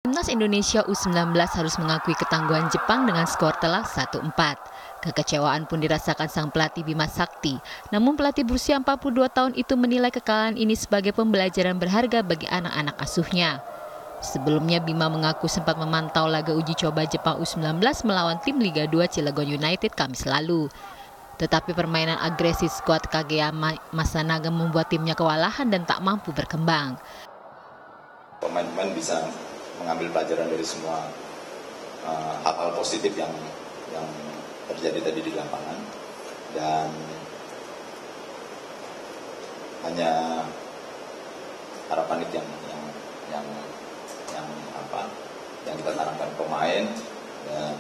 Timnas Indonesia U19 harus mengakui ketangguhan Jepang dengan skor telak 1-4. Kekecewaan pun dirasakan sang pelatih Bima Sakti. Namun pelatih berusia 42 tahun itu menilai kekalahan ini sebagai pembelajaran berharga bagi anak-anak asuhnya. Sebelumnya Bima mengaku sempat memantau laga uji coba Jepang U19 melawan tim Liga 2 Cilegon United Kamis lalu. Tetapi permainan agresif skuad Kageyama Masanaga membuat timnya kewalahan dan tak mampu berkembang. Pemain-pemain bisa mengambil pelajaran dari semua hal-hal positif yang terjadi tadi di lapangan, dan hanya harapan itu yang kita tanamkan pemain, dan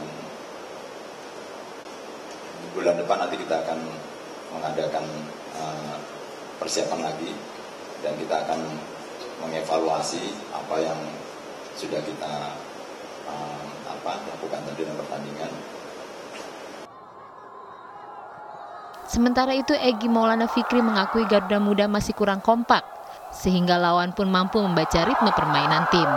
di bulan depan nanti kita akan mengadakan persiapan lagi dan kita akan mengevaluasi apa yang sudah kita lakukan tadi dalam pertandingan. Sementara itu Egy Maulana Fikri mengakui Garuda Muda masih kurang kompak, sehingga lawan pun mampu membaca ritme permainan tim.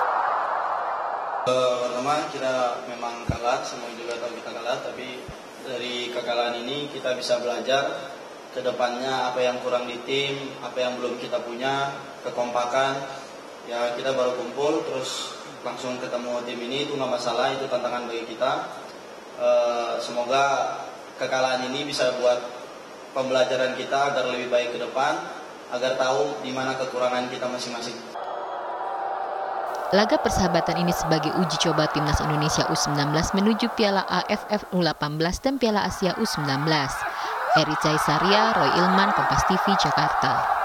Pertama kita memang kalah, semua juga tahu kita kalah, tapi dari kekalahan ini kita bisa belajar ke depannya apa yang kurang di tim, apa yang belum kita punya, kekompakan. Ya kita baru kumpul terus langsung ketemu tim ini, itu nggak masalah, itu tantangan bagi kita. Semoga kekalahan ini bisa buat pembelajaran kita agar lebih baik ke depan, agar tahu di mana kekurangan kita masing-masing. Laga persahabatan ini sebagai uji coba Timnas Indonesia U19 menuju Piala AFF U18 dan Piala Asia U19. Eri Caisaria, Roy Ilman, Kompas TV, Jakarta.